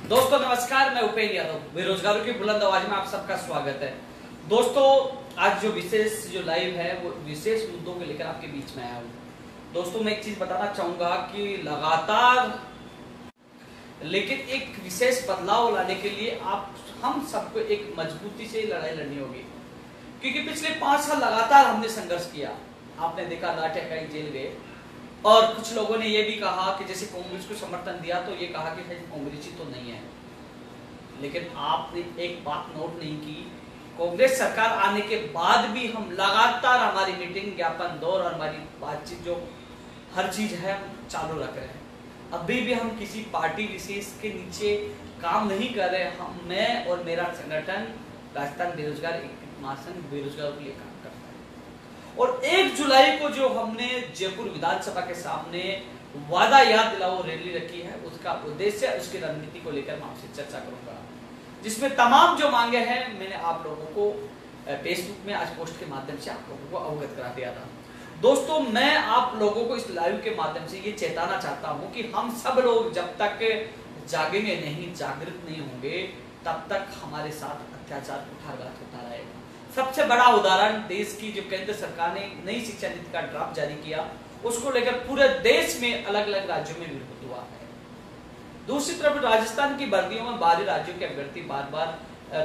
दोस्तों नमस्कार, मैं उपेंद्र यादव, बेरोजगारों की बुलंद आवाज में आप सबका स्वागत है। दोस्तों आज जो विशेष लाइव है वो विशेष मुद्दों को लेकर आपके बीच में आया हूँ। दोस्तों मैं एक चीज बताना चाहूंगा कि लगातार लेकिन एक विशेष बदलाव लाने के लिए हम सबको एक मजबूती से लड़ाई लड़नी होगी, क्योंकि पिछले 5 साल लगातार हमने संघर्ष किया। आपने देखा लाठीचार्ज जेल गए और कुछ लोगों ने ये भी कहा कि जैसे कांग्रेस को समर्थन दिया तो ये कहा कि कांग्रेसी तो नहीं है, लेकिन आपने एक बात नोट नहीं की। कांग्रेस सरकार आने के बाद भी हम लगातार हमारी मीटिंग, ज्ञापन दौर और हमारी बातचीत जो हर चीज है चालू रख रहे हैं। अभी भी हम किसी पार्टी विशेष के नीचे काम नहीं कर रहे। मैं और मेरा संगठन राजस्थान बेरोजगार एकत्रित महासंघ बेरोजगारों के लिए काम करता है। और 1 जुलाई को जो हमने जयपुर विधानसभा के सामने वादा याद दिलाओ रैली रखी है, उसका उद्देश्य, उसकी रणनीति को लेकर मैं आपसे चर्चा करूंगा, जिसमें तमाम जो मांगे हैं मैंने आप लोगों को फेसबुक में आज पोस्ट के माध्यम से आप लोगों को अवगत करा दिया था। दोस्तों मैं आप लोगों को इस लाइव के माध्यम से ये चेताना चाहता हूं कि हम सब लोग जब तक जागेंगे नहीं, जागृत नहीं होंगे, तब तक हमारे साथ अत्याचार कुठारघात होता रहेगा। सबसे बड़ा उदाहरण देश की जो केंद्र सरकार ने नई शिक्षा नीति का ड्राफ्ट जारी किया, उसको लेकर पूरे देश में अलग अलग राज्यों में विरोध हुआ है। दूसरी तरफ राजस्थान की भर्तियों में बाहरी राज्यों के अभ्यर्थी बार बार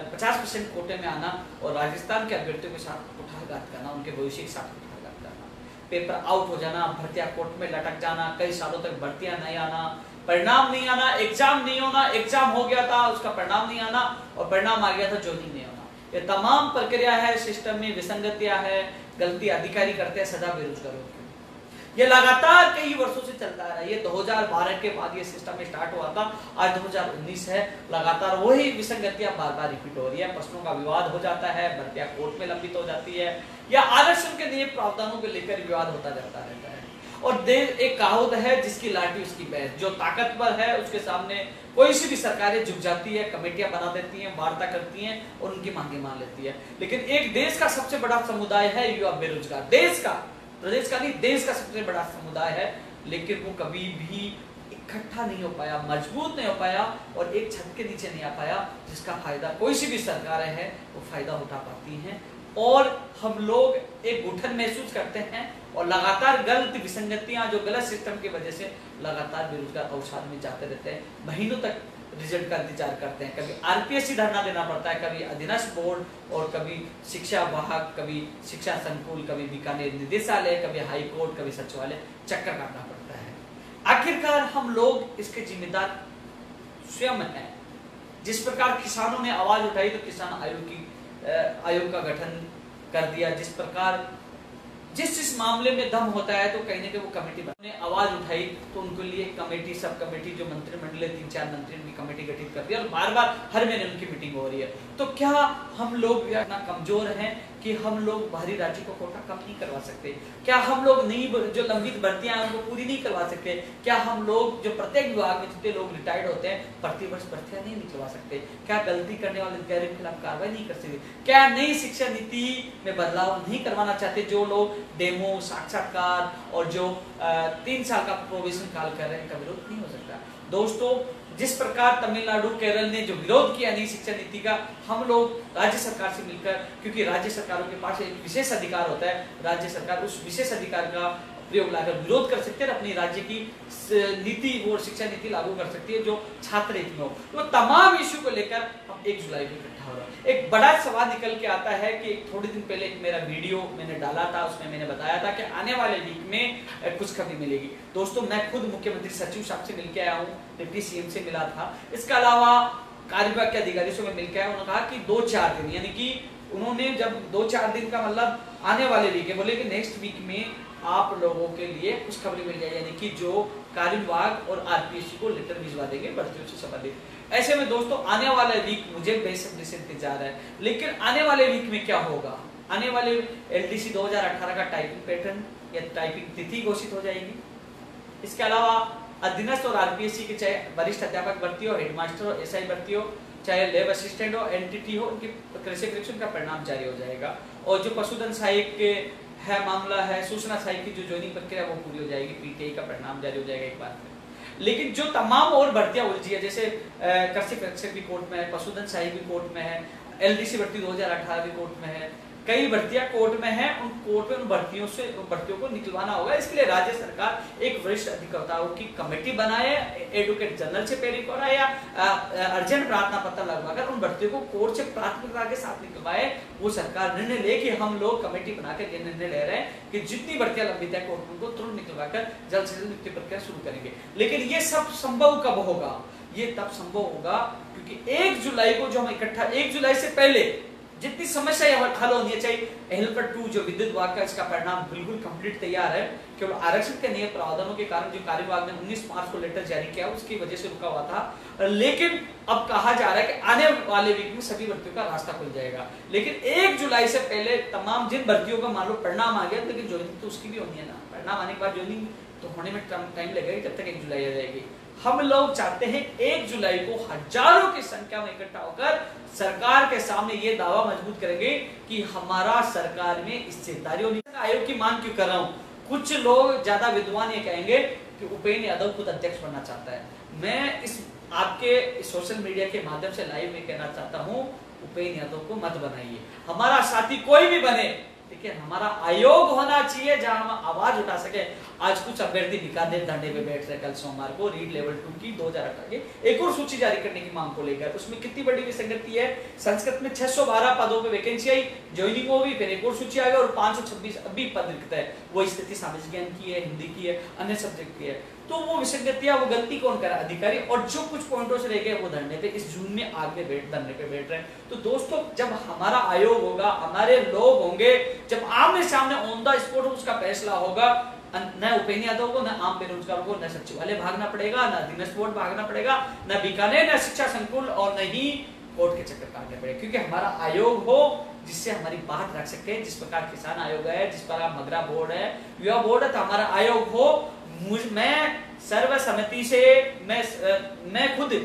50% कोटे में आना और राजस्थान के अभ्यर्थियों के साथ कुठारघात करना, उनके भविष्य के साथ कुठारघात करना, पेपर आउट हो जाना, भर्तियां कोर्ट में लटक जाना, कई सालों तक भर्तियां नहीं आना, परिणाम नहीं आना, एग्जाम नहीं होना, एग्जाम हो गया था उसका परिणाम नहीं आना और परिणाम आ गया था ज्वाइनिंग नहीं होना। ये तमाम प्रक्रिया है, सिस्टम में विसंगतियां है, गलती अधिकारी करते हैं सदा बेरोजगारों की। ये लगातार कई वर्षों से चलता रहा। ये 2012 के बाद ये सिस्टम स्टार्ट हुआ था, आज 2019 है, लगातार वही विसंगतियां बार बार रिपीट हो रही है। प्रश्नों का विवाद हो जाता है, भर्तियां कोर्ट में लंबित हो जाती है, या आरक्षण के नियम प्रावधानों को लेकर विवाद होता जाता रहता है। और देश एक कहावत है, जिसकी लाठी उसकी भैंस, जो ताकतवर है उसके सामने कोई सी भी सरकारें झुक जाती है, कमेटियां बना देती हैं, वार्ता करती हैं और उनकी मांगे मान लेती है। लेकिन एक देश का सबसे बड़ा समुदाय है युवा बेरोजगार, देश का, प्रदेश का नहीं, देश का सबसे बड़ा समुदाय है, लेकिन वो कभी भी इकट्ठा नहीं हो पाया, मजबूत नहीं हो पाया और एक छत के नीचे नहीं आ पाया, जिसका फायदा कोई सी भी सरकारें हैं वो फायदा उठा पाती हैं। और हम लोग एक घुटन महसूस करते हैं और लगातार गलत विसंगतियां, जो गलत सिस्टम की वजह से लगातार बेरोजगार अवसाद में जाते रहते हैं, महीनों तक रिजल्ट का इंतजार करते हैं। कभी आरपीएससी धरना देना पड़ता है, कभी अधीनस्थ बोर्ड और कभी शिक्षा वाहक, कभी शिक्षा संकुल, कभी बीकानेर निदेशालय, कभी हाई कोर्ट, कभी सचिवालय चक्कर काटना पड़ता है। आखिरकार हम लोग इसके जिम्मेदार स्वयं हैं। जिस प्रकार किसानों ने आवाज उठाई तो किसान आयोग का गठन कर दिया, जिस मामले में दम होता है तो कहीं ना कहीं वो कमेटी ने आवाज उठाई तो उनके लिए कमेटी, सब कमेटी, जो मंत्रिमंडल 3-4 मंत्री की कमेटी गठित कर दी और बार बार हर महीने उनकी मीटिंग हो रही है। तो क्या हम लोग इतना कमजोर हैं कि हम लोग बाहरी राज्य को कोटा कम नहीं करवा सकते? क्या हम लोग नहीं, जो लंबित भर्तियां हैं उनको पूरी नहीं करवा सकते? क्या हम लोग जो प्रत्येक विभाग में जितने लोग रिटायर्ड होते हैं प्रतिवर्ष भर्तियां नहीं निकलवा सकते? क्या गलती करने वाले अधिकारियों के खिलाफ कार्रवाई नहीं कर सकते? क्या नई शिक्षा नीति में बदलाव नहीं करवाना चाहते? जो लोग डेमो, साक्षात्कार और जो 3 साल का प्रोबेशन काल कर रहे हैं, का विरोध नहीं हो सकता। दोस्तों जिस प्रकार तमिलनाडु, केरल ने जो विरोध किया नई शिक्षा नीति का, हम लोग राज्य सरकार से मिलकर, क्योंकि राज्य सरकारों के पास एक विशेष अधिकार होता है, राज्य सरकार उस विशेष अधिकार का प्रयोग लाकर विरोध कर सकते हैं, अपनी राज्य की नीति और शिक्षा नीति लागू कर सकती है जो छात्र हित में हो। तो तमाम इश्यू को लेकर हम 1 जुलाई को इकट्ठा हो रहा है। एक बड़ा सवाल निकल के आता है कि थोड़े दिन पहले एक मेरा वीडियो मैंने डाला था, उसमें मैंने बताया था कि आने वाले वीक में कुछ खबरें मिलेगी। दोस्तों मैं खुद मुख्यमंत्री सचिव साहब से मिलकर आया हूँ, डिप्टी सीएम से मिला था, इसके अलावा कार्य विभाग के अधिकारियों से मैं मिलकर आया। उन्होंने कहा कि 2-4 दिन, यानी कि उन्होंने जब 2-4 दिन का मतलब आने वाले वीक है, बोले कि नेक्स्ट वीक में आप लोगों के लिए कुछ खबरें मिल जाए, यानी कि जो कार्य विभाग और आरपीएससी को लेटर भिजवा देंगे भर्तियों से संबंधित। ऐसे में दोस्तों आने वाला वीक मुझे बेसब्री से इंतजार है, लेकिन आने वाले वीक में क्या होगा? आने वाले एलडीसी 2018 का टाइपिंग पैटर्न या टाइपिंग तिथि घोषित हो जाएगी। इसके अलावा अधीनस्थ और आरपीएससी के चाहे वरिष्ठ अध्यापक भर्ती हो, हेडमास्टर हो, एसआई भर्ती हो, चाहे लैब असिस्टेंट हो, एनटीटी हो, उनकी कृषि परीक्षण का परिणाम जारी हो जाएगा। और जो पशुधन सहायक है मामला है, सूचना सहायक की जो ज्वाइनिंग प्रक्रिया वो पूरी हो जाएगी, पीटीआई का परिणाम जारी हो जाएगा एक बार में। लेकिन जो तमाम और भर्तियां उलझी है, जैसे कृषि परीक्षक भी कोर्ट में है, पशुधन सहायक भी कोर्ट में है, LDC भर्ती 2018 भी कोर्ट में है, कई भर्तियां कोर्ट में है, उन कोर्ट में उन भर्तियों को निकलवाना होगा। इसके लिए राज्य सरकार एक वरिष्ठ अधिवक्ताओं की कमेटी बनाए, एडवोकेट जनरल से पेरी कराए या अर्जेंट प्रार्थना पत्र लगवाकर उन भर्तियों को कोर्ट से प्राथमिकता के साथ निकलवाए। वो सरकार निर्णय ले कि हम लोग कमेटी बनाकर ये निर्णय ले रहे हैं कि जितनी भर्तियां लंबित है कोर्ट में उनको तुरंत निकलवाकर जल्द से जल्द नियुक्ति प्रक्रिया शुरू करेंगे। लेकिन ये सब संभव कब होगा? ये तब संभव होगा क्योंकि 1 जुलाई को जो हम इकट्ठा 1 जुलाई से पहले जितनी समस्या हल होनी चाहिए, हेल्पर 2 जो विद्युत विभाग का इसका परिणाम बिल्कुल कंप्लीट तैयार है। केवल आरक्षण के नियम प्रावधानों के कारण जो कार्य विभाग ने 19 मार्च को लेटर जारी किया उसकी वजह से रुका हुआ था, लेकिन अब कहा जा रहा है कि आने वाले वीक में सभी भर्तियों का रास्ता खुल जाएगा। लेकिन 1 जुलाई से पहले तमाम जिन भर्तियों का मान लो परिणाम आ गया, लेकिन ज्वाइनिंग तो उसकी भी होनी है ना। परिणाम आने के बाद ज्वाइनिंग तो होने में टाइम लगेगा, जब तक 1 जुलाई आ जाएगी। हम लोग चाहते हैं 1 जुलाई को हजारों की संख्या में इकट्ठा होकर सरकार के सामने ये दावा मजबूत करेंगे कि हमारा सरकार में हिस्सेदारी होनी। आयोग की मांग क्यों कर रहा हूं? कुछ लोग ज्यादा विद्वान ये कहेंगे कि उपेंद्र यादव खुद अध्यक्ष बनना चाहता है। मैं इस आपके सोशल मीडिया के माध्यम से लाइव में कहना चाहता हूं, उपेंद्र यादव को मत बनाइए। हमारा साथी कोई भी बने, लेकिन हमारा आयोग होना चाहिए जहां हम आवाज उठा सके। आज कुछ अभ्यर्थी बीकानेर धरने पे बैठ रहे कल सोमवार को रीड लेवल 2 की 2018 की एक और सूची जारी करने की मांग को लेकर। उसमें कितनी बड़ी विसंगति है, संस्कृत में 612 पदों पे वैकेंसी आई, ज्वाइनिंग हो भी, फिर एक और सूची आ गई और 526 अभी पद रिक्त है। वो स्थिति सामाजिक ज्ञान की है, हिंदी की है, अन्य सब्जेक्ट की है। तो वो विसंगतियां, वो गलती कौन करा? अधिकारी। और जो कुछ पॉइंटों से रह गए वो धरने पे इस जून में आग में धरने पे बैठ रहे हैं। तो दोस्तों, जब हमारा आयोग होगा, हमारे लोग होंगे, जब आमने सामने ऑन द स्पॉट उसका फैसला होगा, न उपेंद्र यादव को, न आम बेरोजगारों को, न सचिवालय भागना पड़ेगा, न अधीनस्थ बोर्ड भागना पड़ेगा, न बीकानेर, न शिक्षा संकुल और न ही कोर्ट के चक्कर काटने पड़ेगा। क्योंकि हमारा आयोग हो जिससे हमारी बात रख सकते हैं। जिस प्रकार किसान आयोग है, जिस प्रकार मगरा बोर्ड है, युवा बोर्ड है, तो हमारा आयोग हो। मैं सर्वसम्मति से मैं खुद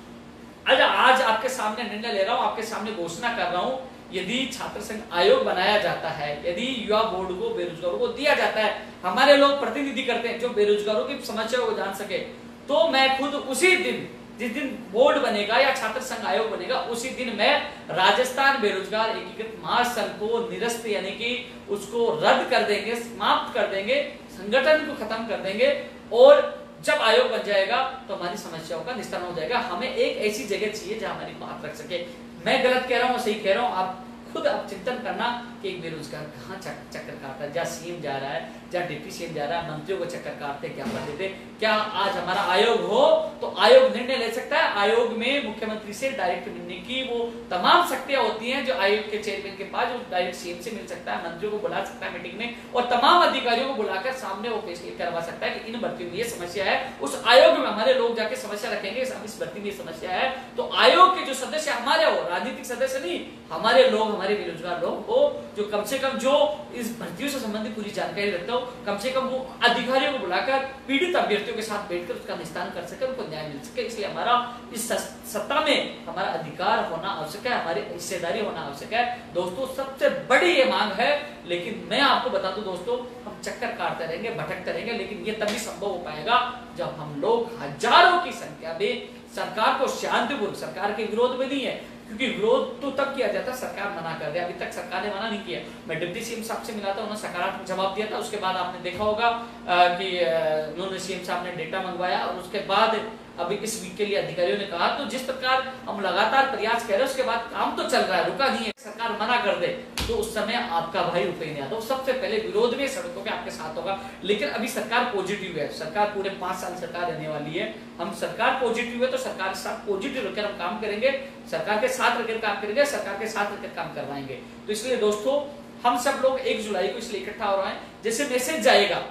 आज आपके सामने निर्णय ले रहा हूं, आपके सामने घोषणा कर रहा हूं, यदि छात्र संघ आयोग बनाया जाता है, यदि युवा बोर्ड को बेरोजगारों को दिया जाता है, हमारे लोग प्रतिनिधि करते हैं जो बेरोजगारों की समस्या को जान सके, तो मैं खुद उसी दिन, जिस दिन बोर्ड बनेगा या छात्र संघ आयोग बनेगा, उसी दिन मैं राजस्थान बेरोजगार एकीकृत महासंघ को निरस्त यानी कि उसको रद्द कर देंगे, समाप्त कर देंगे, संगठन को खत्म कर देंगे। और जब आयोग बन जाएगा तो हमारी समस्याओं का निस्तारण हो जाएगा। हमें एक ऐसी जगह चाहिए जहां हमारी बात रख सके। मैं गलत कह रहा हूं, सही कह रहा हूं, आप खुद आप चिंतन करना कि एक बेरोजगार कहाँ चक्कर काटता है, जहाँ सीएम जा रहा है, जहाँ डिप्टी सीएम जा रहा है, मंत्रियों को चक्कर काटते क्या कर देते। क्या आज हमारा आयोग हो तो आयोग निर्णय ले सकता है? आयोग में मुख्यमंत्री से डायरेक्ट मिलने की वो तमाम शक्तियां होती हैं जो आयोग के चेयरमैन के पास, जो डायरेक्ट सीएम से मिल सकता है, मंत्रियों को बुला सकता है मीटिंग में और तमाम अधिकारियों को बुलाकर सामने वो फैसले करवा सकता है कि इन भर्तियों में ये समस्या है। उस आयोग में हमारे लोग जाके समस्या रखेंगे, इस भर्ती में समस्या है, तो आयोग के जो सदस्य हमारे हो, राजनीतिक सदस्य नहीं, हमारे लोग, हमारे बेरोजगार लोग हो, जो कम से कम जो इस भर्तियों से संबंधित पूरी जानकारी रखता हो, कम से कम वो अधिकारियों को बुलाकर पीड़ित अभ्यर्थियों के साथ बैठकर उसका निस्तारण कर सके, उनको न्याय मिल सके। इसलिए हमारा इस सत्ता में हमारा अधिकार होना आवश्यक है, हमारी हिस्सेदारी होना आवश्यक है। दोस्तों, सबसे बड़ी ये मांग है। लेकिन मैं आपको बता दूं दोस्तों, हम चक्कर काटते रहेंगे, भटकते रहेंगे, लेकिन ये तभी संभव हो पाएगा जब हम लोग हजारों की संख्या में सरकार को शांतिपूर्वक, सरकार के विरोध में नहीं है, क्योंकि विरोध तो तब किया जाता है सरकार मना कर दे। अभी तक सरकार ने मना नहीं किया। मैं डिप्टी सीएम साहब से मिला था, उन्होंने सकारात्मक जवाब दिया था। उसके बाद आपने देखा होगा कि उन्होंने सीएम साहब ने डेटा मंगवाया और उसके बाद अभी इस वीक के लिए अधिकारियों ने कहा, तो जिस प्रकार हम लगातार प्रयास कर रहे हैं उसके बाद काम तो चल रहा है, रुका नहीं है। सरकार मना कर दे तो उस समय आपका भाई उपेंद्र यादव सबसे पहले विरोध में सड़कों पे आपके साथ होगा। लेकिन अभी सरकार पॉजिटिव है, सरकार पूरे 5 साल सरकार रहने वाली है। हम सरकार पॉजिटिव है तो सरकार के साथ पॉजिटिव रखकर हम काम करेंगे, सरकार के साथ रखकर काम करेंगे, सरकार के साथ रखकर काम करवाएंगे। तो इसलिए दोस्तों, हम सब लोग 1 जुलाई को इसलिए इकट्ठा हो रहे हैं, जैसे मैसेज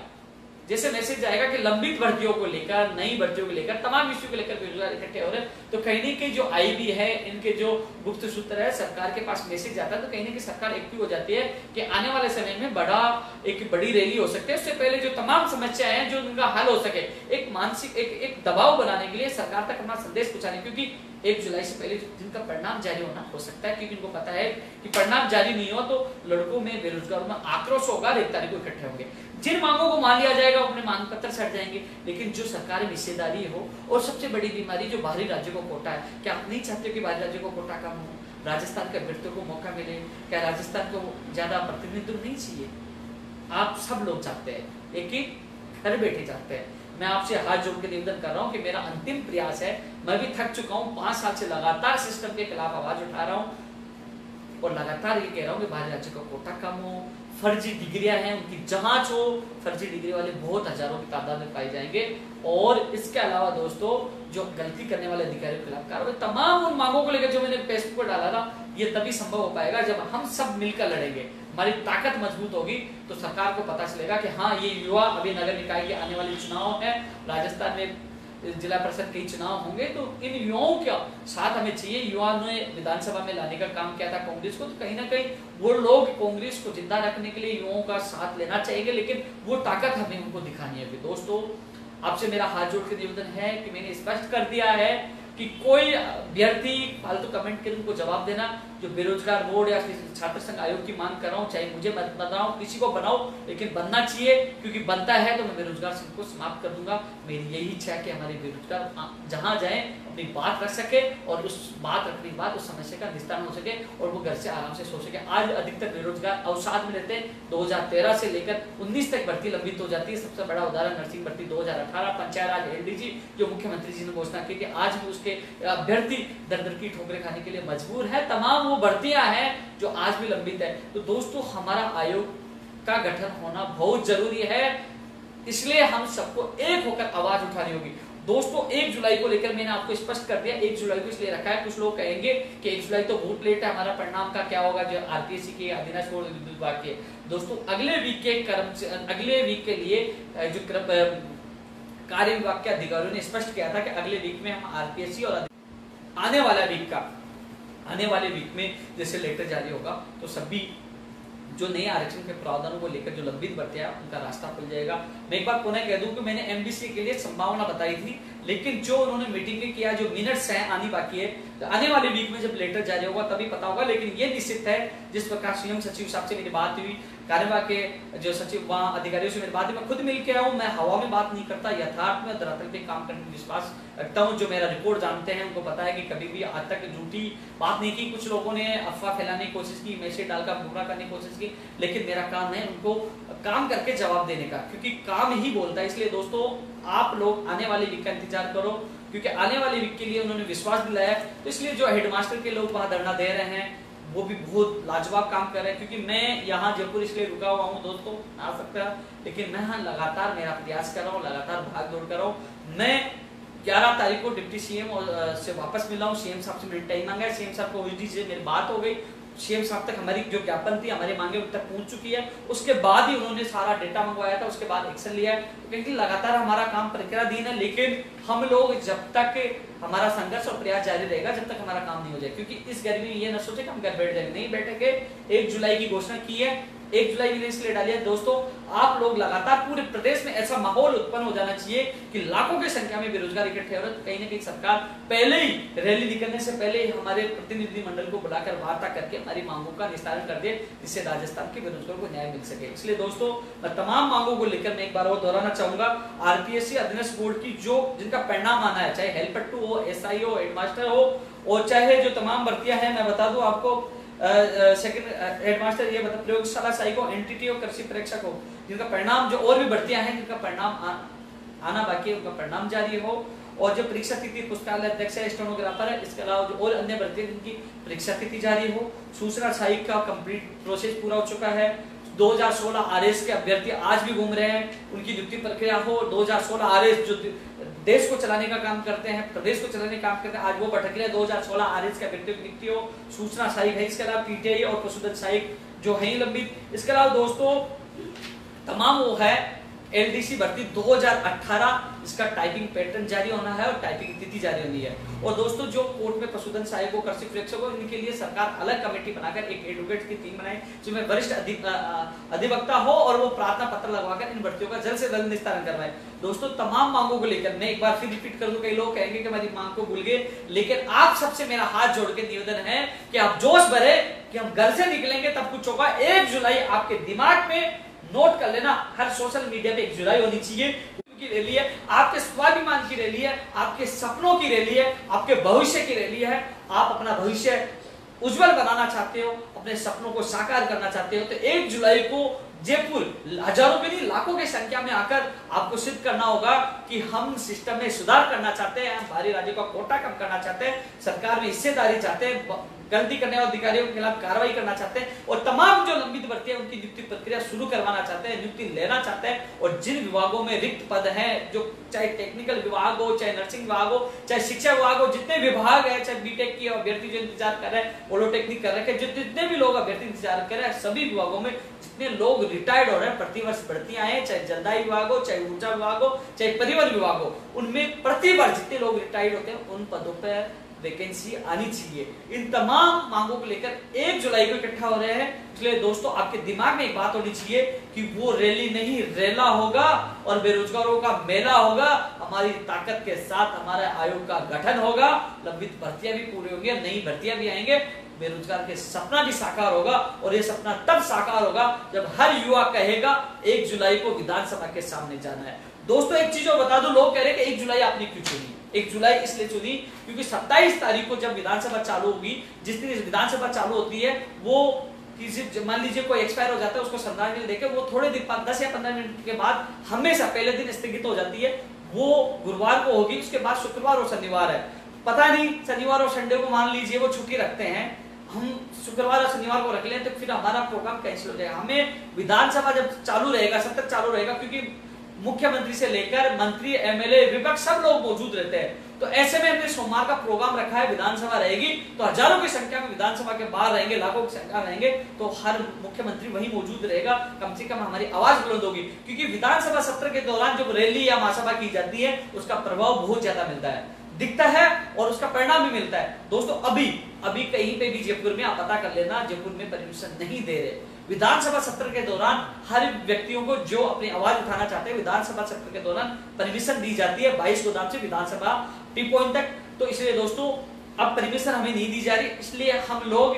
जाएगा कि लंबित भर्तियों को लेकर, नई भर्तियों को लेकर, तमाम इश्यू को लेकर बेरोजगार इकट्ठे हो रहे हैं, तो कहीं न कहीं जो आईबी है, इनके जो गुप्त सूत्र है, सरकार के पास मैसेज जाता है, तो कहीं न कहीं सरकार एक्टिव हो जाती है कि आने वाले समय में एक बड़ी रैली हो सकती है। उससे पहले जो तमाम समस्याएं हैं, जो उनका हल हो सके, एक मानसिक एक दबाव बनाने के लिए सरकार तक अपना संदेश पहुंचाने, क्योंकि 1 जुलाई से पहले जिनका परिणाम जारी होना हो सकता है, क्योंकि इनको पता है कि परिणाम जारी नहीं हुआ तो लड़कों में, बेरोजगारों में आक्रोश होगा, 1 तारीख को इकट्ठे होंगे। जिन मांगों को मान लिया जाएगा अपने मांग पत्र सट जाएंगे। लेकिन जो सरकारी हिस्सेदारी हो, और सबसे बड़ी बीमारी जो बाहरी राज्यों को कोटा है, क्या आप नहीं चाहते हो कि बाहरी राज्यों को कोटा कम हो, राजस्थान के अभ्यर्थियों को मौका मिले? क्या राजस्थान को ज्यादा प्रतिनिधित्व नहीं चाहिए? आप सब लोग चाहते हैं, लेकिन घर बैठे चाहते हैं। मैं आपसे हाथ जोड़ के निवेदन कर रहा हूं कि मेरा अंतिम प्रयास है, मैं भी थक चुका हूं, 5 साल से लगातार सिस्टम के खिलाफ आवाज उठा रहा हूं और लगातार ये कह रहा हूं कि बाहरी राज्यों का कोटा कम हो, फर्जी डिग्रियां हैं उनकी जांच हो, फर्जी डिग्री वाले बहुत हजारों की तादाद में पाए जाएंगे। और इसके अलावा दोस्तों, जो गलती करने वाले अधिकारियों के खिलाफ कार्रवाई, तमाम उन मांगों को लेकर जो मैंने फेसबुक पर डाला था, ये तभी संभव हो पाएगा जब हम सब मिलकर लड़ेंगे, हमारी ताकत मजबूत होगी, तो सरकार को पता चलेगा कि हाँ, ये युवा, अभी नगर निकाय के आने वाले चुनाव है, राजस्थान में जिला परिषद के चुनाव होंगे, तो इन युवाओं का साथ हमें चाहिए। युवाओं ने विधानसभा में लाने का काम किया था कांग्रेस को, तो कहीं ना कहीं वो लोग कांग्रेस को जिंदा रखने के लिए युवाओं का साथ लेना चाहिए, लेकिन वो ताकत हमें उनको दिखानी है। दोस्तों, आपसे मेरा हाथ जोड़ के निवेदन है कि मैंने स्पष्ट कर दिया है कि कोई अभ्यर्थी फालतू कमेंट के उनको जवाब देना, जो बेरोजगार बोर्ड या छात्र संघ आयोग की मांग कर रहा हूं, चाहे मुझे मत बनाओ, किसी को बनाओ, लेकिन बनना चाहिए, क्योंकि बनता है तो मैं बेरोजगार संघ को समाप्त कर दूंगा। मेरी यही इच्छा है कि हमारे बेरोजगार जहां जाए अपनी बात रख सके, और उस बात रखने के बाद उस समस्या का निस्तारण हो सके और वो घर से आराम से सो सके। आज अधिकतर बेरोजगार अवसाद में रहते हैं। 2013 से लेकर 19 तक भर्ती लंबित हो जाती है। सबसे बड़ा उदाहरण नर्सिंग भर्ती 2018, पंचायत राज एलडीजी जो मुख्यमंत्री जी ने घोषणा की थी, आज भी उसके अभ्यर्थी दर दर की ठोकरें खाने के लिए मजबूर है। तमाम वो भर्तियां हैं जो आज भी लंबित है। तो दोस्तों, हमारा आयोग का गठन होना बहुत जरूरी है, इसलिए हम सबको एक होकर आवाज उठानी होगी। दोस्तों, 1 जुलाई को लेकर मैंने आपको स्पष्ट कर दिया। 1 जुलाई को इसलिए रखा है, कुछ लोग कहेंगे कि 1 जुलाई तो बहुत लेट है, हमारा परिणाम का क्या होगा, जो आरपीएससी के अधीनस्थ बोर्ड विभाग के। दोस्तों, अगले वीक के लिए जो कार्य विभाग के अधिकारियों ने स्पष्ट किया था कि अगले वीक में हम आरपीएससी और आने वाले वीक में जैसे लेटर जारी होगा, तो सभी जो नए आरक्षण के प्रावधानों को लेकर जो लंबित भर्तियां उनका रास्ता खुल जाएगा। मैं एक बात पुनः कह दूं कि मैंने एमबीसी के लिए संभावना बताई थी, लेकिन जो उन्होंने मीटिंग में किया, जो मिनट्स हैं आनी बाकी है, तो आने वाले वीक में जब लेटर जारी होगा तभी पता होगा। लेकिन ये निश्चित है, जिस प्रकार सीएम सचिव साहब से मेरी बात हुई, कार्यवाह के जो सचिव वहां अधिकारियों से मेरी बात हुई, मैं खुद मिल के आया हूं, मैं हवा में बात नहीं करता, यथार्थ में धरातल पे काम करने में विश्वास रखता हूं। जो मेरा रिपोर्ट जानते हैं उनको पता है कि कभी भी आज तक झूठी बात नहीं की। कुछ लोगों ने अफवाह फैलाने की कोशिश की, मैसेज डालकर गुमराह करने की कोशिश की, लेकिन मेरा काम है उनको काम करके जवाब देने का, क्योंकि काम ही बोलता है। इसलिए दोस्तों, आप लोग आने वाले वीक का इंतजार करो, क्योंकि आने वाले वीक के लिए उन्होंने विश्वास दिलाया। तो इसलिए जो हेडमास्टर के लोग वहां धरना दे रहे हैं, वो भी बहुत लाजवाब काम कर रहे हैं। क्योंकि मैं यहाँ जयपुर इसलिए रुका हुआ हूँ दोस्तों, आ सकता है, लेकिन मैं यहाँ लगातार मेरा प्रयास कर रहा हूँ, लगातार भाग दौड़ कर रहा हूँ। मैं 11 तारीख को डिप्टी सीएम से वापस मिला हूँ, सीएम साहब से मेरे टाइम मांगा है, सीएम साहब को ओएसडी से मेरी बात हो गई, सीएम साहब तक हमारी जो ज्ञापन थी, हमारी मांगे उन तक पहुंच चुकी है। उसके बाद ही उन्होंने सारा डेटा मंगवाया था, उसके बाद एक्शन लिया है। क्योंकि लगातार हमारा काम प्रक्रियाधीन है, लेकिन हम लोग जब तक हमारा संघर्ष और प्रयास जारी रहेगा, जब तक हमारा काम नहीं हो जाए, क्योंकि इस गर्मी में ये न सोचे कि हम घर बैठ जाएंगे, नहीं बैठेंगे। 1 जुलाई की घोषणा की है, 1 जुलाई मैंने इसलिए डाली है दोस्तों, आप लोग लगातार पूरे प्रदेश में ऐसा माहौल उत्पन्न हो जाना चाहिए कि लाखों की संख्या में बेरोजगार इकट्ठे हो रहे। कहीं ना कहीं सरकार पहले ही रैली निकलने से पहले हमारे प्रतिनिधि मंडल को बुलाकर वार्ता करके हमारी मांगों का निस्तारण कर दे, जिससे राजस्थान के बेरोजगार को न्याय मिल सके। इसलिए दोस्तों, मैं तमाम मांगों को लेकर मैं एक बार और दोहराना चाहूंगा। आरपीएससी अधीनस्थ बोर्ड की जो जिनका परिणाम आना है, चाहे हेल्पर 2 हो, एसआई हो, हेडमास्टर हो, और चाहे जो तमाम भर्तियां हैं, मैं बता दूं आपको, सेकंड हेडमास्टर, ये बता, प्रयोगशाला सहायक हो, एनटीटी हो, कृषि परीक्षक हो, जिनका परिणाम, जो और भी भर्तियां हैं जिनका परिणाम आना बाकी है, उनका परिणाम जारी हो। और जो परीक्षा तिथि पुस्तकालय अध्यक्ष है, स्टेनोग्राफर है, इसके अलावा जो और अन्य भर्ती जिनकी परीक्षा तिथि जारी हो। सूचना सहायक का कंप्लीट प्रोसेस पूरा हो चुका है। 2016 आरएस के अभ्यर्थी आज भी घूम रहे हैं, उनकी नियुक्ति प्रक्रिया हो। 2016 आरएस जो देश को चलाने का काम करते हैं, प्रदेश को चलाने का काम करते हैं, आज वो भटक रहे हैं। 2016 आरएस के अभ्यर्थी की नियुक्ति हो। सूचना सहायक है, इसके अलावा पीटीआई और पशुधन सहायक जो है लंबित। इसके अलावा दोस्तों, तमाम वो है एलडीसी भर्ती 2018 इसका टाइपिंग पैटर्न जारी होना है और टाइपिंग तिथि जारी होनी है। और दोस्तों जो कोर्ट में पशुधन सहायकों, कृषि प्रेक्षकों, इनके लिए सरकार अलग कमेटी बनाकर एक एडवोकेट की टीम बनाए जिसमें वरिष्ठ अधिवक्ता हो और वो प्रार्थना पत्र लगवाकर इन भर्तियों का जल्द से जल्द निस्तारण करवाए। दोस्तों तमाम मांगों को लेकर मैं एक बार फिर रिपीट कर दूं, कई लोग कहेंगे कि हमारी मांग को भूल गए, लेकिन आप सबसे मेरा हाथ जोड़ के निवेदन है कि आप जोश भरे कि हम घर से निकलेंगे तब कुछ होगा। 1 जुलाई आपके दिमाग में नोट कर लेना, हर सोशल मीडिया पे 1 जुलाई होनी चाहिए की रैली है, आपके स्वाभिमान की रैली है, आपके सपनों की रैली है, आपके भविष्य की रैली है। आप अपना भविष्य उज्जवल बनाना चाहते हो, अपने सपनों को साकार करना चाहते हो, तो 1 जुलाई को जयपुर हजारों के नहीं लाखों की संख्या में आकर आपको सिद्ध करना होगा कि हम सिस्टम में सुधार करना चाहते हैं, हम बाहरी राज्यों का कोटा कम करना चाहते हैं, सरकार में हिस्सेदारी चाहते हैं, गलती करने वाले अधिकारियों के खिलाफ कार्रवाई करना चाहते हैं और तमाम जो लंबित भर्तियां उनकी नियुक्ति प्रक्रिया शुरू करवाना चाहते हैं, नियुक्ति लेना चाहते हैं। और जिन विभागों में रिक्त पद हैं, जो चाहे टेक्निकल विभाग हो, चाहे नर्सिंग विभाग हो, चाहे शिक्षा विभाग हो, जितने विभाग है, चाहे बीटेक की अभ्यर्थी जो इंतजार कर रहे हैं, पॉलिटेक्निक कर रहे हैं, जितने भी लोग अभ्यर्थी इंतजार कर रहे हैं, सभी विभागों में जितने लोग रिटायर्ड हो रहे हैं, प्रतिवर्ष भर्तियां हैं, चाहे जलदायी विभाग हो, चाहे ऊर्जा विभाग हो, चाहे परिवहन विभाग हो, उनमें प्रतिवर्ष जितने लोग रिटायर्ड होते हैं उन पदों पर वैकेंसी आनी चाहिए। इन तमाम मांगों को लेकर 1 जुलाई को इकट्ठा हो रहे हैं। इसलिए दोस्तों आपके दिमाग में एक बात होनी चाहिए कि वो रैली नहीं रेला होगा और बेरोजगारों का मेला होगा। हमारी ताकत के साथ हमारे आयोग का गठन होगा, लंबित भर्तियां भी पूरी होंगी, नई भर्तियां भी आएंगे, बेरोजगार के सपना भी साकार होगा। और ये सपना तब साकार होगा जब हर युवा कहेगा 1 जुलाई को विधानसभा के सामने जाना है। दोस्तों एक चीज और बता दो, लोग कह रहे हैं कि 1 जुलाई आपने क्यों चुनी? 1 जुलाई इसलिए चुनी क्योंकि 27 तारीख को जब विधानसभा चालू होगी, जिस दिन विधानसभा चालू होती है वो मान लीजिए कोई एक्सपायर हो जाता है, उसको श्रद्धांजलि देकर वो थोड़े दिन 10 या 15 मिनट के बाद हमेशा पहले दिन स्थगित हो जाती है। वो गुरुवार को होगी, उसके बाद शुक्रवार और शनिवार है, पता नहीं शनिवार और संडे को मान लीजिए वो छुट्टी रखते हैं, हम शुक्रवार और शनिवार को रख लें तो फिर हमारा प्रोग्राम कैंसिल हो जाएगा। हमें विधानसभा जब चालू रहेगा, सतत चालू रहेगा, क्योंकि मुख्यमंत्री से लेकर मंत्री, एमएलए, विपक्ष सब लोग मौजूद रहते हैं। तो ऐसे में हमने सोमवार का प्रोग्राम रखा है, विधानसभा रहेगी तो हजारों की संख्या में विधानसभा के बाहर रहेंगे, लाखों की संख्या रहेंगे, तो हर मुख्यमंत्री वहीं मौजूद रहेगा, कम से कम हमारी आवाज बुलंद होगी। क्योंकि विधानसभा सत्र के दौरान जब रैली या महासभा की जाती है उसका प्रभाव बहुत ज्यादा मिलता है, दिखता है और उसका परिणाम भी मिलता है। दोस्तों अभी कहीं पे भी जयपुर में आप पता कर लेना, जयपुर में परमिशन नहीं दे रहे। विधानसभा सत्र के दौरान हर व्यक्तियों को जो अपनी आवाज उठाना चाहते हैं, विधानसभा सत्र के दौरान परमिशन दी जाती है 22 गोदाम से विधानसभा टी पॉइंट तक। तो इसलिए दोस्तों अब परमिशन हमें नहीं दी जा रही, इसलिए हम लोग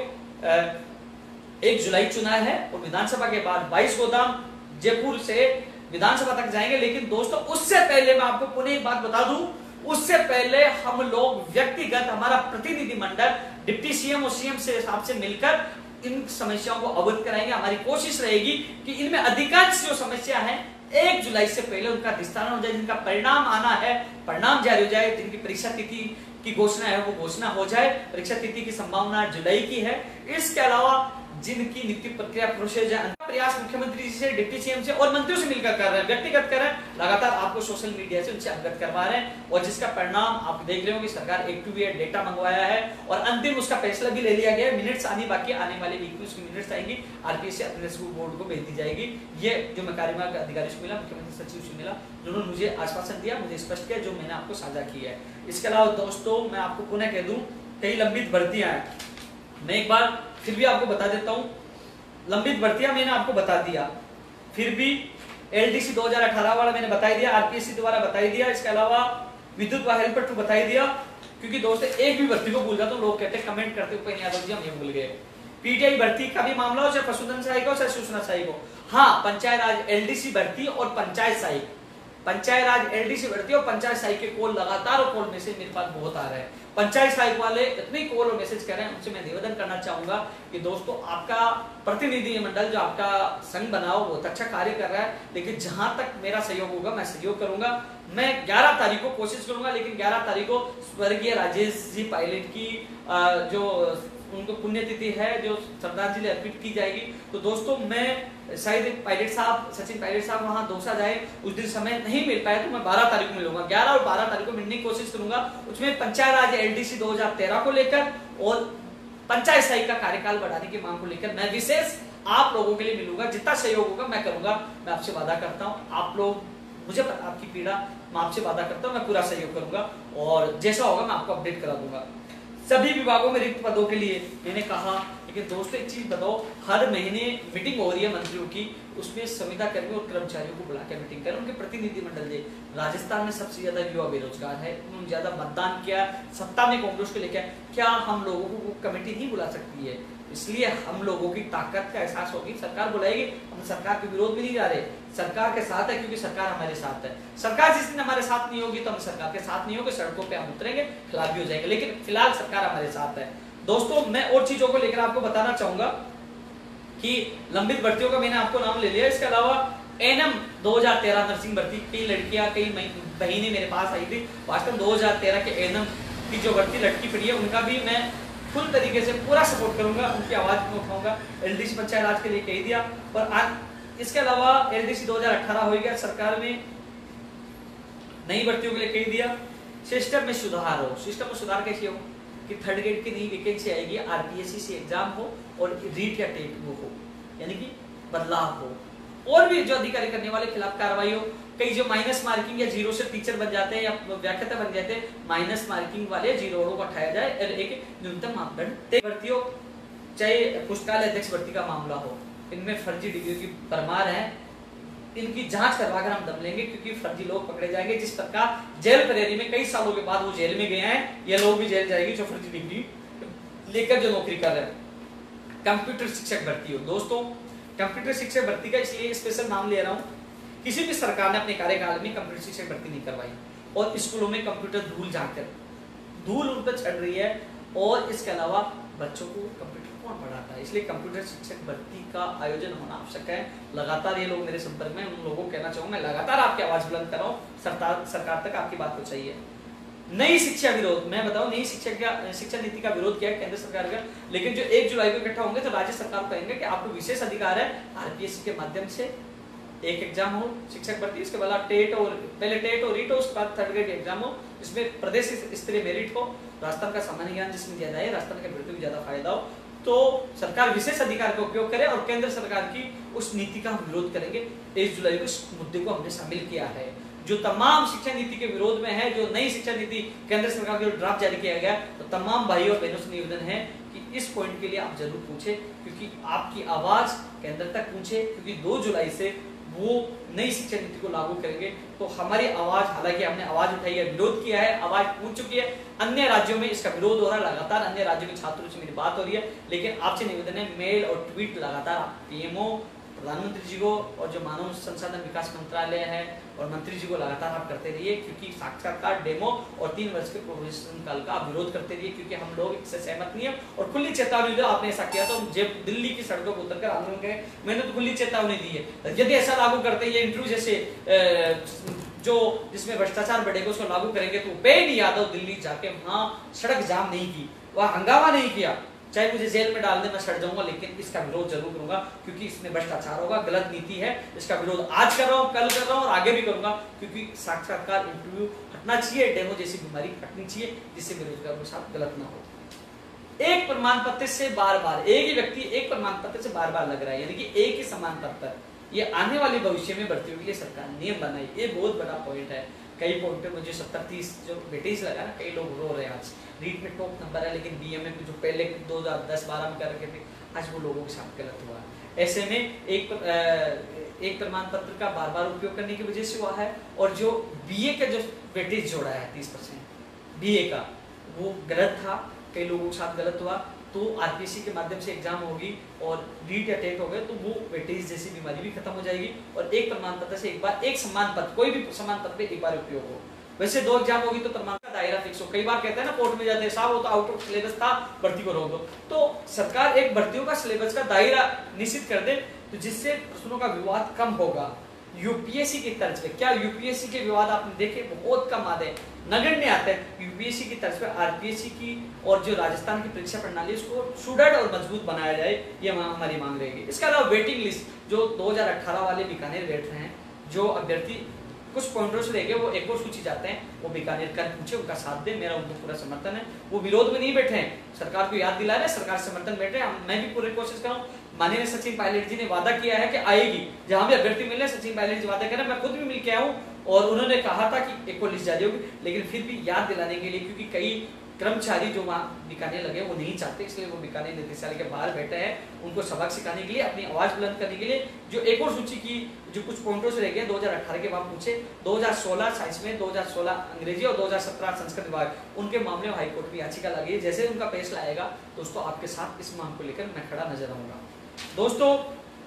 1 जुलाई चुना है और विधानसभा के बाद 22 गोदाम जयपुर से विधानसभा तक जाएंगे। लेकिन दोस्तों उससे पहले मैं आपको पुनः एक बात बता दूं, उससे पहले हम लोग व्यक्तिगत, हमारा प्रतिनिधिमंडल डिप्टी सीएम और सीएम से साहब से मिलकर इन समस्याओं को अवगत कराएंगे। हमारी कोशिश रहेगी कि इनमें अधिकांश जो समस्या है 1 जुलाई से पहले उनका निस्तारण हो जाए, जिनका परिणाम आना है परिणाम जारी हो जाए, जिनकी परीक्षा तिथि की घोषणा है वो घोषणा हो जाए। परीक्षा तिथि की संभावना जुलाई की है। इसके अलावा जिनकी नियुक्ति प्रक्रिया प्रोसेस है, प्रयास मुख्यमंत्री जी से, डिप्टी सीएम से और मंत्रियों से मिलकर कर रहे हैं, व्यक्तिगत कर रहे हैं, लगातार आपको सोशल मीडिया से उनसे अवगत करवा रहे हैं। और जिसका परिणाम आप देख रहे हो कि सरकार एक टू बी डेटा मंगवाया है और अंतिम उसका फैसला भी ले लिया गया है। मिनट्स आनी बाकी, आने वाले वीक में उसकी मिनट्स आएंगी, आरपीएस से अपने स्कूल बोर्ड को भेज दी जाएगी। ये जो मैं कार्यवाहक अधिकारी से मिला, मुख्यमंत्री सचिव से मिला, जिन्होंने मुझे आश्वासन दिया, मुझे स्पष्ट किया, जो मैंने आपको साझा किया है। इसके अलावा दोस्तों मैं आपको पुनः कह दूं, कई लंबित भर्तियां हैं, मैं एक बार फिर भी आपको बता देता हूं। लंबित भर्तियां मैंने आपको बता दिया, फिर भी एलडीसी 2018 वाला मैंने बता दिया, आरपीएससी द्वारा बता दिया, इसके अलावा विद्युत व हेल्पर 2 बता दिया। क्योंकि दोस्तों एक भी भर्ती को भूल गया तो लोग कहते हैं, कमेंट करते हुए यादव जी हम ये भूल गए। पीटीआई भर्ती का भी मामला हो, चाहे पशुधन सहायक हो, चाहे सूचना सहायक हो, हाँ पंचायत राज एलडीसी भर्ती और पंचायत सहायक, पंचायत राज एलडीसी भर्ती और पंचायत सहायक के कॉल लगातार और कॉल मैसेज मेरे पास बहुत आ रहे हैं। पंचायत सहायक वाले इतने कॉल और मैसेज कर रहे हैं, उनसे मैं निवेदन करना चाहूंगा कि दोस्तों आपका प्रतिनिधि मंडल जो आपका संघ बनाओ बहुत अच्छा कार्य कर रहा है, लेकिन जहां तक मेरा सहयोग होगा मैं सहयोग करूंगा। मैं 11 तारीख को कोशिश करूंगा, लेकिन 11 तारीख को स्वर्गीय राजेश जी पायलट की जो उनको पुण्यतिथि है, जो श्रद्धांजलि अर्पित की जाएगी। तो दोस्तों मैं शायद पायलट साहब, सचिन पायलट साहब वहां दौसा जाए, उस दिन समय नहीं मिल पाया तो मैं 12 तारीख को मिलूंगा। 11 और 12 तारीख को मिलने की कोशिश करूंगा। उसमें पंचायत राज एलडीसी 2013 को लेकर और पंचायत सहायक का कार्यकाल बढ़ाने की मांग को लेकर मैं विशेष आप लोगों के लिए मिलूंगा। जितना सहयोग होगा मैं करूंगा, मैं आपसे वादा करता हूं। आप लोग, मुझे पता आपकी पीड़ा, मैं आपसे वादा करता हूं मैं पूरा सहयोग करूंगा और जैसा होगा मैं आपको अपडेट करा दूंगा। सभी विभागों में रिक्त पदों के लिए मैंने कहा, लेकिन दोस्तों एक चीज बताओ, हर महीने मीटिंग हो रही है मंत्रियों की, उसमें संविदा कर्मियों और कर्मचारियों को बुलाकर मीटिंग करें, उनके प्रतिनिधिमंडल दे। राजस्थान में सबसे ज्यादा युवा बेरोजगार है, उन्होंने ज्यादा मतदान किया, सत्ता में कांग्रेस को लेकर, क्या हम लोगों को कमेटी नहीं बुला सकती है? इसलिए हम लोगों की ताकत का एहसास होगी, सरकार बुलाएगी, हम सरकार के विरोध में नहीं जा रहे, सरकार के साथ है क्योंकि सरकार हमारे साथ है। सरकार जिस दिन हमारे साथ नहीं होगी तो हम सरकार के साथ नहीं होंगे, सड़कों पे हम उतरेंगे, खिलाफ भी हो जाएंगे, लेकिन फिलहाल सरकार हमारे साथ है। दोस्तों मैं और चीजों को लेकर आपको बताना चाहूंगा कि लंबित भर्तियों का मैंने आपको नाम ले लिया। इसके अलावा एनएम 2013 नर्सिंग भर्ती, कई लड़कियां, कई बहनें मेरे पास आई थी, वास्तव 2013 के एनएम की जो भर्ती लटकी पड़ी है उनका भी मैं फुल तरीके से पूरा सपोर्ट करूंगा, उनकी आवाज को उठाऊंगा। एलडीसी पंचायत राज के लिए कह दिया। और इसके अलावा एलडीसी 2018 हो गया, सरकार में नई भर्तियों के लिए कह दिया। सिस्टम में सुधार हो, सिस्टम में सुधार कैसे हो कि थर्ड ग्रेड की नई वैकेंसी आएगी, आरपीएससी से एग्जाम हो और रीट या टेट वो हो, यानी कि बदलाव हो, और भी जो अधिकारी करने वाले खिलाफ कार्रवाई हो। कई जो माइनस मार्किंग या जीरो से टीचर बन जाते हैं या व्याख्याता बन जाते हैं, माइनस मार्किंग वाले जीरो को हटाया जाए और एक न्यूनतम मापदंड भर्तियों, चाहे पुस्तकालय अध्यक्ष भर्ती का मामला हो, इनमें फर्जी डिग्री की परमार है, इनकी जांच करवाकर हम दम लेंगे क्योंकि फर्जी लोग पकड़े जाएंगे। जिस प्रकार जेल प्रहरी में कई सालों के बाद वो जेल में गए हैं, ये लोग भी जेल जाएंगे जो फर्जी डिग्री लेकर जो नौकरी कर रहे हैं। कंप्यूटर शिक्षक भर्ती हो, दोस्तों कंप्यूटर शिक्षक भर्ती का इसलिए स्पेशल नाम ले रहा हूं, किसी भी सरकार ने अपने कार्यकाल में कंप्यूटर शिक्षक भर्ती नहीं करवाई और स्कूलों में कंप्यूटर धूल झांककर धूल उन पर चढ़ रही है। और इसके अलावा बच्चों को कंप्यूटर कौन पढ़ाता है, इसलिए कंप्यूटर शिक्षक भर्ती का आयोजन होना आवश्यक है। लगातार ये लोग मेरे संपर्क में, उन लोगों को कहना चाहूंगा लगातार आपकी आवाज बुलंद कर रहा हूं, सरकार तक आपकी बात पहुंचाई है। नई शिक्षा विरोध, मैं बताऊं नई शिक्षा नीति का विरोध किया है केंद्र सरकार का, लेकिन जो 1 जुलाई को इकट्ठा होंगे तो राज्य सरकार को कहेंगे कि आपको विशेष अधिकार है आरपीएससी के माध्यम से एक एग्जाम हो शिक्षक भर्ती, इसके बाद टेट और पहले टेट और रीट हो, उसके बाद थर्ड ग्रेड एग्जाम हो, जिसमें प्रदेश स्तरीय मेरिट हो, राजस्थान का सामान्य ज्ञान जिसमें ज्यादा है, राजस्थान के अभ्यर्थियों को ज्यादा फायदा हो, तो सरकार विशेष अधिकार का उपयोग करे और केंद्र सरकार की उस नीति का हम विरोध करेंगे। 1 जुलाई को इस मुद्दे को हमने शामिल किया है। जो तमाम शिक्षा नीति के विरोध में है, जो नई शिक्षा नीति केंद्र सरकार के ड्राफ्ट जारी किया गया, तो तमाम भाइयों और बहनों से निवेदन है कि इस पॉइंट के लिए आप जरूर पूछे, क्योंकि आपकी आवाज केंद्र तक पूछे, क्योंकि 2 जुलाई से वो नई शिक्षा नीति को लागू करेंगे। तो हमारी आवाज, हालांकि हमने आवाज उठाई है, विरोध किया है, आवाज पूछ चुकी है, अन्य राज्यों में इसका विरोध हो रहा है, लगातार अन्य राज्यों के छात्रों से मेरी बात हो रही है, लेकिन आपसे निवेदन है मेल और ट्वीट लगातार आप पीएमओ, प्रधानमंत्री जी को और जो मानव संसाधन विकास मंत्रालय है और मंत्री जी को लगातार आप करते रहिए, क्योंकि साक्षात्कार, डेमो और 3 वर्ष के प्रोबेशन काल का आप विरोध करते रहिए, क्योंकि हम लोग इससे सहमत नहीं है। और खुली चेतावनी दो, आपने ऐसा किया तो जब दिल्ली की सड़कों पर उतरकर आंदोलन करें, मैंने तो खुली चेतावनी दी है। यदि ऐसा लागू करते हैं, ये इंटरव्यू जैसे जो जिसमें भ्रष्टाचार बढ़ेगा उसको लागू करेंगे, तो उपेंद्र यादव दिल्ली जाके वहां सड़क जाम नहीं की, वहां हंगामा नहीं किया, चाहे मुझे जेल में डाल दे मैं सड़ जाऊंगा, लेकिन इसका विरोध जरूर करूंगा, क्योंकि इसमें भ्रष्टाचार होगा, गलत नीति है। इसका विरोध आज कर रहा हूं, कल कर रहा हूं और आगे भी करूंगा, क्योंकि साक्षात्कार, इंटरव्यू हटना चाहिए, डेमो जैसी बीमारी हटनी चाहिए, जिससे बेरोजगारों के साथ गलत ना हो। एक प्रमाण पत्र से बार बार एक ही व्यक्ति एक प्रमाण पत्र से बार बार लग रहा है, यानी कि एक ही समान पत्र, ये आने वाले भविष्य में भर्तियों के लिए सरकार नियम बनाई, ये बहुत बड़ा पॉइंट है। कई पॉइंट पे मुझे 70-30 जो वेटेज लगा ना, कई लोग रो रहे हैं। आज रीट में टॉप नंबर है, लेकिन बीएमए में जो पहले 2010-12 में कर रखे थे, आज वो लोगों के साथ गलत हुआ। ऐसे में एक प्रमाण पत्र का बार बार उपयोग करने की वजह से हुआ है, और जो बीए का जो वेटेज जोड़ा है 30% बीए का, वो गलत था, कई लोगों के साथ गलत हुआ। तो आरपीएससी के माध्यम से एग्जाम होगी और रीट या टेट हो गए, तो वो वेटेज जैसी बीमारी भी खत्म हो जाएगी, और एक प्रमाण पत्र से एक बार एक समान पत्र, कोई भी समान पत्र पे एक बार उपयोग हो। वैसे 2 एग्जाम होगी तो प्रमाण का दायरा फिक्स हो। कई बार कहते हैं ना, कोर्ट में जाते हैं साहब वो तो आउट ऑफ सिलेबस था, भर्ती को रोक दो। तो सरकार एक भर्तियों का सिलेबस का दायरा निश्चित कर दे, तो जिससे प्रश्नों का विवाद कम होगा। यूपीएससी की तर्ज पे, क्या यूपीएससी के विवाद आपने देखे बहुत कम आते हैं, नगण्य आते हैं। यूपीएससी की तर्ज पे आरपीएससी की और जो राजस्थान की परीक्षा प्रणाली उसको सुदृढ़ और मजबूत बनाया जाए, ये हमारी मांग रहेगी। इसके अलावा वेटिंग लिस्ट, जो 2018 वाले बीकानेर बैठ रहे हैं, जो अभ्यर्थी कुछ पॉइंटर्स रह गए वो एक और सूची जाते हैं, वो बीकानेर कर पूछे, उनका साथ दे, मेरा उनको पूरा समर्थन है। वो विरोध में नहीं बैठे हैं, सरकार को याद दिला रहे, सरकार समर्थन बैठे हैं। मैं भी पूरी कोशिश कर रहा हूँ। माननीय सचिन पायलट जी ने वादा किया है कि आएगी, जहां भी अभ्यर्थी मिले सचिन पायलट जी वादा कर रहे हैं। मैं खुद भी मिल के आया हूँ और उन्होंने कहा था कि एक और लिस्ट जारी होगी, लेकिन फिर भी याद दिलाने के लिए, क्योंकि कई कर्मचारी जो वहाँ बीकानेर लगे वो नहीं चाहते, इसलिए वो बीकानेर निदेशालय के बाहर बैठे हैं, उनको सबक सिखाने के लिए, अपनी आवाज बुलंद करने के लिए। जो एक और सूची की जो कुछ पॉइंटर्स रह गए 2018 के बाद पूछे, 2016 साइंस में, 2016 अंग्रेजी और 2017 संस्कृत विभाग, उनके मामले में हाईकोर्ट में याचिका लगी है। जैसे उनका फैसला आएगा दोस्तों आपके साथ इस मांग को लेकर मैं खड़ा नजर आऊंगा। दोस्तों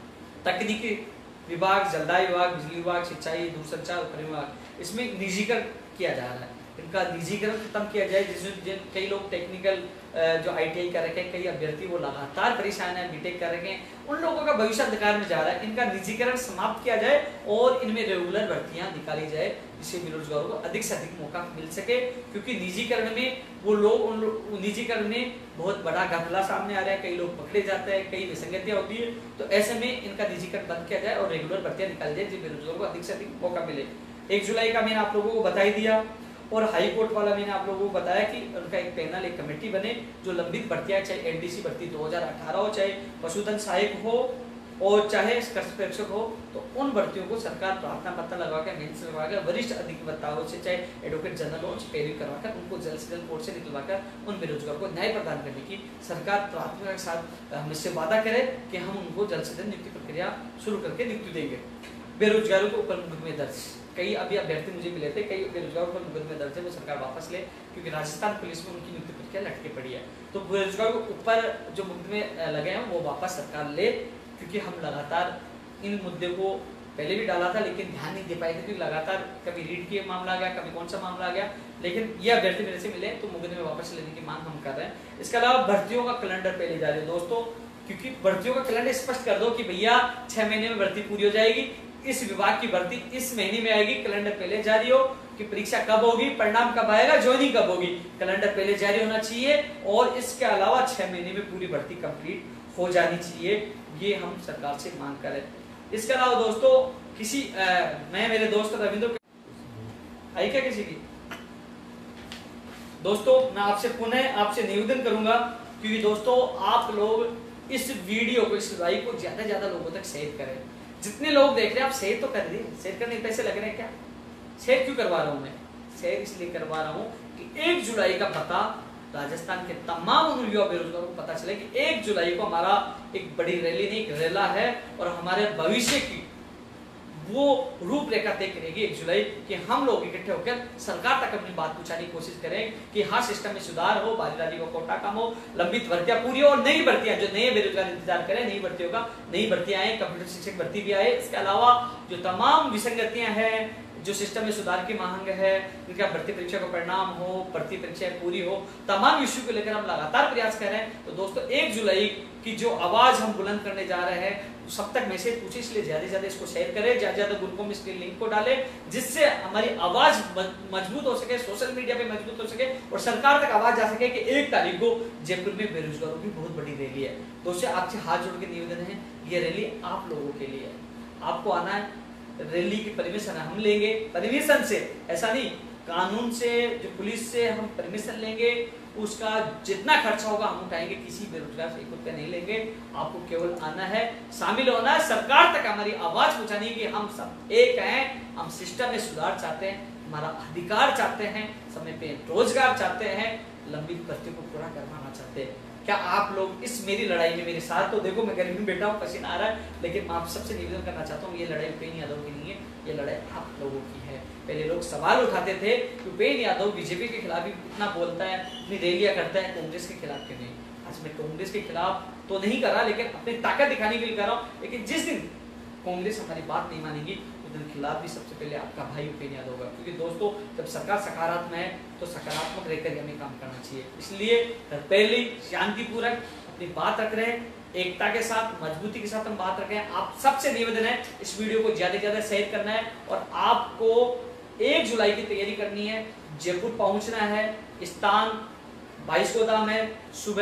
तकनीकी विभाग, जलदाय विभाग, बिजली विभाग, सिंचाई, दूरसंचार, परिवहन विभाग, इसमें निजीकरण किया जा रहा है। इनका निजीकरण खत्म किया जाए। जिसमें कई लोग टेक्निकल जो ITI कर रखे हैं, कई अभ्यर्थी वो लगातार परेशान है, बीटेक कर रखे हैं, उन लोगों का भविष्य अंधकार में जा रहा है। इनका निजीकरण समाप्त किया जाए और इनमें रेगुलर भर्तियां निकाली जाए, जिससे बेरोजगारों को अधिक से अधिक मौका मिल सके। क्योंकि निजीकरण में वो लोग निजीकरण में बहुत बड़ा घपला सामने आ रहा है, कई लोग पकड़े जाते हैं, कई विसंगतियां होती है। तो ऐसे में इनका निजीकरण बंद किया जाए और रेगुलर भर्तियां निकाली जाए, जिससे बेरोजगारों को अधिक से अधिक मौका मिले। 1 जुलाई का मैंने आप लोगों को बता ही दिया। और हाई कोर्ट वाला मैंने आप लोगों को बताया कि उनका एक पैनल, एक कमेटी बने जो लंबित भर्तियां, चाहे LDC भर्ती 2018 हो, चाहे पशुधन सहायक हो और चाहे कृषि प्रेक्षक हो, तो उन भर्तियों को सरकार प्रार्थना पत्र लगवाकर, मेंस लगवाकर, वरिष्ठ अधिवक्ताओं से, चाहे एडवोकेट जनरल हो, पैरवी करवाकर उनको जल्द से जल्द कोर्ट से निकलवाकर उन बेरोजगारों को न्याय प्रदान करने की सरकार प्राथमिकता के साथ हमसे वादा करे कि हम उनको जल्द से जल्द नियुक्ति प्रक्रिया शुरू करके नियुक्ति देंगे। बेरोजगारों के ऊपर मुकदमे दर्ज, कई अभी अभ्यर्थी मुझे मिले थे, कई बेरोजगारों पर मुकदमे दर्ज है, वो सरकार वापस ले, क्योंकि राजस्थान पुलिस में उनकी नियुक्ति प्रक्रिया लटके पड़ी है। तो बेरोजगारों के ऊपर जो मुकदमे लगे हैं वो वापस सरकार ले, क्योंकि हम लगातार इन मुद्दे को पहले भी डाला था लेकिन ध्यान नहीं दे पाए थे, क्योंकि लगातार कभी रीड के मामला आ गया, कभी कौन सा मामला आ गया, लेकिन ये अभ्यर्थी मेरे से मिले तो मुकदमे वापस लेने की मांग हम कर रहे हैं। इसके अलावा भर्तियों का कैलेंडर पहले जारी है दोस्तों, क्योंकि भर्तियों का कैलेंडर स्पष्ट कर दो कि भैया 6 महीने में भर्ती पूरी हो जाएगी, इस विभाग की भर्ती इस महीने में आएगी, कैलेंडर पहले जारी हो कि परीक्षा कब होगी, परिणाम कब आएगा, ज्वाइनिंग कब होगी, कैलेंडर पहले जारी होना चाहिए। और इसके अलावा 6 महीने में पूरी भर्ती कंप्लीट हो जानी चाहिए, ये हम सरकार से मांग करें। इसके अलावा दोस्तों किसी मैं मेरे दोस्त रविंद्र आई क्या किसी की दोस्तों, मैं आपसे पुनः आपसे निवेदन करूंगा, क्योंकि दोस्तों आप लोग इस वीडियो को, इस लाइव को ज्यादा से ज्यादा लोगों तक शेयर करें। जितने लोग देख रहे हैं आप शेयर तो कर दीजिए, शेयर करने के पैसे लग रहे हैं क्या? शेयर क्यों करवा रहा हूं मैं? शेयर इसलिए करवा रहा हूं कि 1 जुलाई का पता राजस्थान के तमाम उन युवा बेरोजगारों को पता चले कि 1 जुलाई को हमारा एक बड़ी रैली नहीं, एक रेला है और हमारे भविष्य की वो रूपरेखा तय करेगी 1 जुलाई, कि हम लोग इकट्ठे होकर सरकार तक अपनी बात पहुंचाने की कोशिश करें कि हाँ सिस्टम में सुधार हो, भागीदारी को कोटा कम हो, लंबित भर्तियां पूरी हो और नई भर्तियां, जो नए बेरोजगार इंतजार करें, नई भर्तियों का, नई भर्तियां आए, कंप्यूटर शिक्षक भर्ती भी आए। इसके अलावा जो तमाम विसंगतियां हैं, जो सिस्टम में सुधार की मांग है, इनका भर्ती परीक्षा का परिणाम हो, भर्ती परीक्षा पूरी हो, तमाम इश्यू को लेकर हम लगातार प्रयास कर रहे हैं। तो दोस्तों 1 जुलाई की जो आवाज हम बुलंद करने जा रहे हैं, सब तक मैसेज पूछे, इसलिए ज्यादा से ज्यादा इसको शेयर करें, ज्यादा ज्यादा ग्रुपों में इसके लिंक को डालें, जिससे हमारी आवाज मजबूत हो सके, सोशल मीडिया पे मजबूत हो सके और सरकार तक आवाज जा सके कि 1 तारीख को जयपुर में बेरोजगारों की बहुत बड़ी रैली है। दोस्तों आपसे हाथ जोड़ के निवेदन है, ये रैली आप लोगों के लिए है, आपको आना है। रैली की परमिशन हम लेंगे, परमिशन से, ऐसा नहीं, कानून से, जो पुलिस से हम परमिशन लेंगे, उसका जितना खर्चा होगा हम उठाएंगे, किसी बेरोजगार से 1 रुपया नहीं लेंगे। आपको केवल आना है, शामिल होना है, सरकार तक हमारी आवाज पहुंचानी है कि हम सब एक हैं, हम सिस्टम में सुधार चाहते हैं, हमारा अधिकार चाहते हैं, समय पे रोजगार चाहते हैं, लंबित भर्ती को पूरा करवाना चाहते हैं। क्या आप लोग इस मेरी लड़ाई में मेरे साथ? तो देखो मैं गर्मी में बैठा हूँ, पसीना आ रहा है, लेकिन मैं आप सबसे निवेदन करना चाहता हूँ, ये लड़ाई उपेन्द्र यादव की नहीं है, ये लड़ाई आप लोगों की है। पहले लोग सवाल उठाते थे कि उपेन्द्र यादव बीजेपी के खिलाफ भी इतना बोलता है, इतनी रैलियां करता है, कांग्रेस के खिलाफ क्यों नहीं? आज मैं कांग्रेस के खिलाफ तो नहीं कर रहा, लेकिन अपनी ताकत दिखाने के लिए कर रहा हूँ। लेकिन जिस दिन कांग्रेस हमारी बात नहीं मानेगी, उस दिन खिलाफ भी सबसे पहले आपका भाई उपेन्द्र यादव होगा। क्योंकि दोस्तों जब सरकार सकारात्मक है तो सकारात्मक रहकर हमें काम करना चाहिए। इसलिए पहले शांतिपूर्वक अपनी बात रख रहे हैं, एकता के साथ, मजबूती के साथ हम बात रखें। आप सबसे निवेदन है इस वीडियो को ज्यादा से ज्यादा शेयर करना है और आपको 1 जुलाई की तैयारी करनी है, जयपुर पहुंचना है, स्थान 22 गोदाम है, सुबह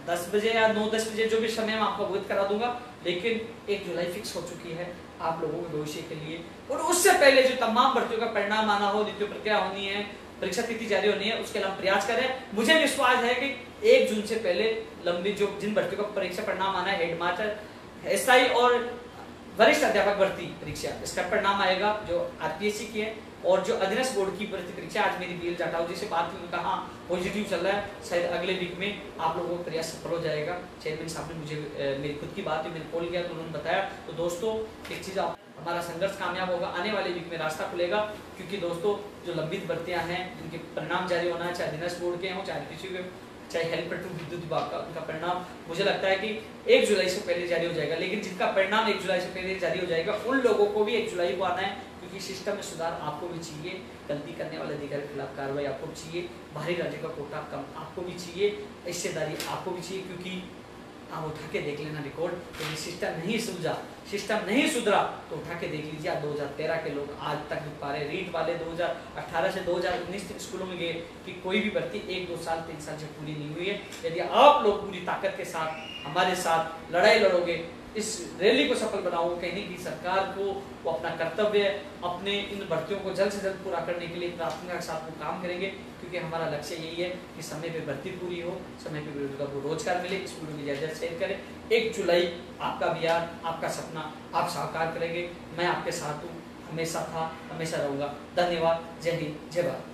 10 बजे या 9-10 बजे जो भी समय मैं आपको अवगत करा दूंगा, लेकिन 1 जुलाई फिक्स हो चुकी है आप लोगों के भविष्य के लिए। और उससे पहले जो तमाम भर्तियों का परिणाम आना हो, द्वितीय प्रक्रिया होनी है, परीक्षा तिथि जारी होनी है, उसके लिए हम प्रयास करें। मुझे विश्वास है कि 1 जून से पहले लंबी जो जिन भर्तियों का परीक्षा परिणाम आना है, हेडमास्टर, एसआई और वरिष्ठ अध्यापक भर्ती परीक्षा, इसका परिणाम आएगा जो आरपीएससी की है। और जो अधीनस्थ बोर्ड की भर्ती परीक्षा, आज मेरी बीएल जाटाऊ जी से बात हुई, कहा पॉजिटिव चल रहा है, शायद अगले वीक में आप लोगों का प्रयास सफल हो जाएगा। चेयरमैन साहब ने मुझे मेरी खुद की बात है, मैंने कॉल किया तो उन्होंने बताया। तो दोस्तों एक चीज, आप हमारा संघर्ष कामयाब होगा, आने वाले वीक में रास्ता खुलेगा। क्योंकि दोस्तों जो लंबित भर्तियां हैं, जिनके परिणाम जारी होना है, चाहे अधीनस्थ बोर्ड के हों, चाहे किसी के, चाहे हेल्पर टू विद्युत विभाग का, उनका परिणाम मुझे लगता है कि 1 जुलाई से पहले जारी हो जाएगा। लेकिन जिनका परिणाम 1 जुलाई से पहले जारी हो जाएगा, उन लोगों को भी 1 जुलाई को आना है, क्योंकि सिस्टम में सुधार आपको भी चाहिए, गलती करने वाले अधिकारी के खिलाफ कार्रवाई आपको भी चाहिए, बाहरी राज्य का कोटा कम आपको भी चाहिए, हिस्सेदारी आपको भी चाहिए। क्योंकि आप उठा के देख लेना रिकॉर्ड, यदि सिस्टम नहीं सुलझा, सिस्टम नहीं सुधरा, तो उठा के देख लीजिए। 2013 के लोग आज तक नहीं पा रहे, रीट वाले 2018 से 2019 तक स्कूलों में गए कि कोई भी भर्ती 1-2 साल 3 साल से पूरी नहीं हुई है। यदि आप लोग पूरी ताकत के साथ हमारे साथ लड़ाई लड़ोगे, इस रैली को सफल बनाओगे, कहने की सरकार को वो अपना कर्तव्य, अपने इन भर्तियों को जल्द से जल्द पूरा करने के लिए प्राथमिकता के साथ वो काम करेंगे। क्योंकि हमारा लक्ष्य यही है कि समय पे भर्ती पूरी हो, समय पे बेरोजगार को रोजगार मिले। इस वीडियो की ज़्यादा शेयर करें। 1 जुलाई आपका अभियान, आपका सपना आप साकार करेंगे। मैं आपके साथ हूँ, हमेशा था, हमेशा रहूँगा। धन्यवाद। जय हिंद, जय भारत।